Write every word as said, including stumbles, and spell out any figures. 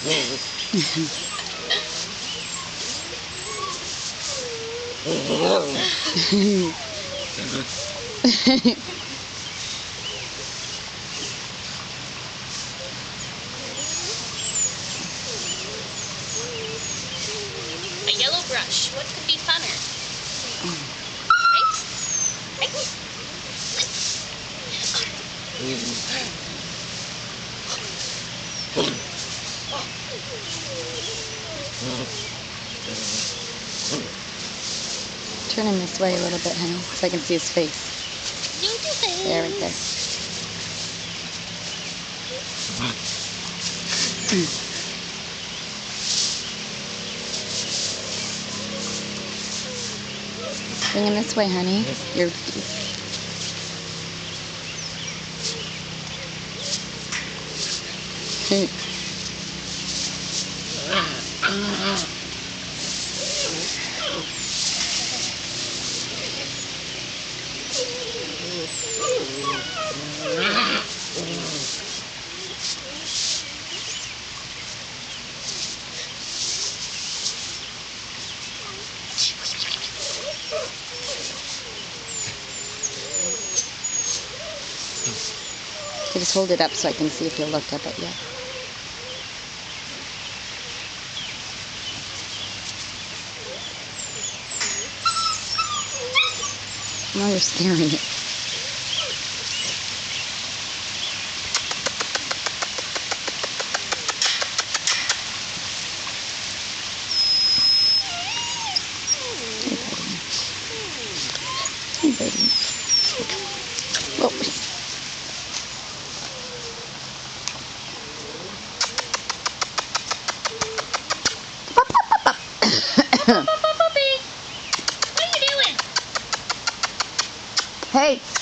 A yellow brush. What could be funner? Right? Right? Turn him this way a little bit, honey, so I can see his face. There, right there. Bring him this way, honey. You're... Okay, just hold it up so I can see if he'll look up at you. Now you're scaring it. Hey, baby. Whoa. Puppy! What are you doing? Hey!